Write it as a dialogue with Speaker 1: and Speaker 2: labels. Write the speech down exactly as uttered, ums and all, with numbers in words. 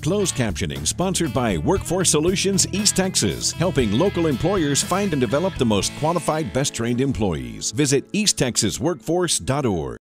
Speaker 1: Closed captioning sponsored by Workforce Solutions East Texas, helping local employers find and develop the most qualified, best trained employees. Visit east texas workforce dot org.